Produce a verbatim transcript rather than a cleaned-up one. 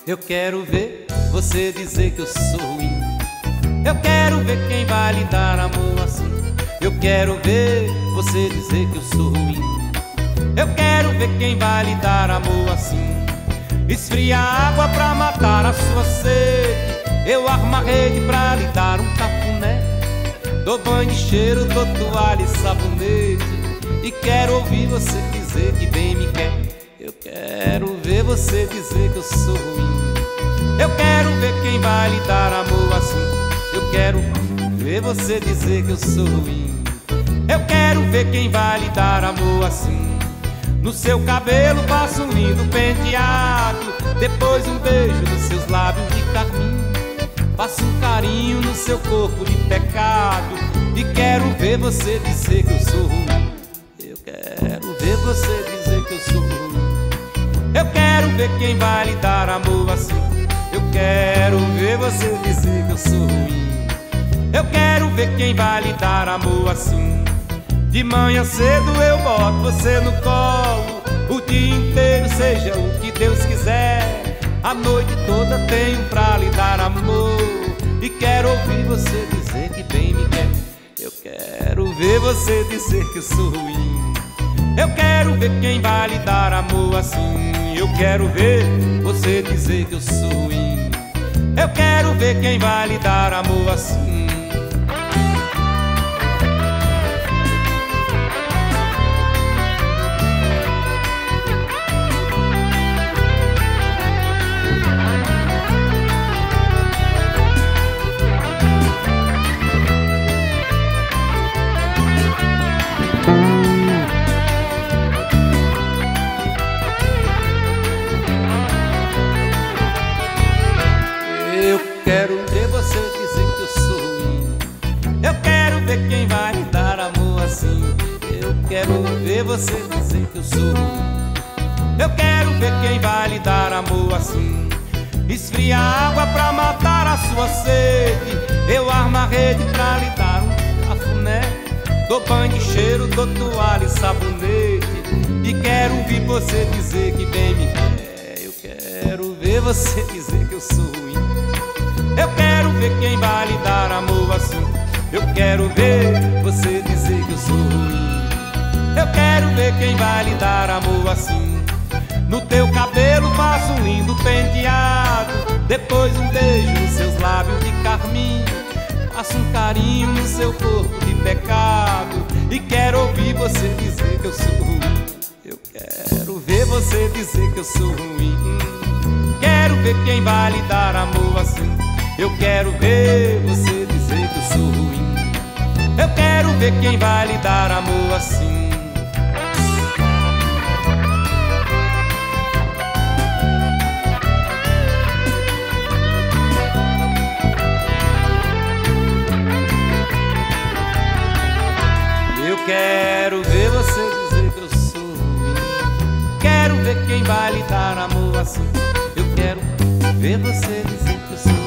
Eu quero ver você dizer que eu sou ruim. Eu quero ver quem vai lhe dar amor assim. Eu quero ver você dizer que eu sou ruim. Eu quero ver quem vai lhe dar amor assim. Esfria a água pra matar a sua sede. Eu armo a rede pra lhe dar um cafuné. Dou banho de cheiro, dou toalha e sabonete. E quero ouvir você dizer que bem me quer. Eu quero ver você dizer que eu sou ruim. Eu quero ver quem vai lhe dar amor assim. Eu quero ver você dizer que eu sou ruim. Eu quero ver quem vai lhe dar amor assim. No seu cabelo passo um lindo penteado, depois um beijo nos seus lábios de carmim. Passo um carinho no seu corpo de pecado. E quero ver você dizer que eu sou ruim. Eu quero ver você dizer que eu sou ruim. Eu quero ver quem vai lhe dar amor assim. Eu quero ver você dizer que eu sou ruim. Eu quero ver quem vai lhe dar amor assim. De manhã cedo eu boto você no colo, o dia inteiro seja o que Deus quiser. A noite toda tenho pra lhe dar amor. E quero ouvir você dizer que bem me quer. Eu quero ver você dizer que eu sou ruim. Eu quero ver quem vai lhe dar amor assim. Eu quero ver você dizer que eu sou ruim. Eu quero ver quem vai lhe dar amor assim. Eu quero ver você dizer que eu sou ruim. Eu quero ver quem vai lhe dar amor assim. Eu quero ver você dizer que eu sou ruim. Eu quero ver quem vai lhe dar amor assim. Esfria a água pra matar a sua sede. Eu armo a rede pra lhe dar um cafuné. Dou banho de cheiro, dou toalha e sabonete. E quero ouvir você dizer que bem me quer. Eu quero ver você dizer que eu sou ruim. Eu quero ver quem vai lhe dar amor assim. Eu quero ver você dizer que eu sou ruim. Eu quero ver quem vai lhe dar amor assim. No teu cabelo faço um lindo penteado, depois um beijo nos seus lábios de carmim. Faço um carinho no seu corpo de pecado. E quero ouvir você dizer que eu sou ruim. Eu quero ver você dizer que eu sou ruim. Quero ver quem vai lhe dar amor assim. Eu quero ver você dizer que eu sou ruim. Eu quero ver quem vai lhe dar amor assim. Eu quero ver você dizer que eu sou ruim. Quero ver quem vai lhe dar amor assim. Eu quero ver você dizer que eu sou ruim.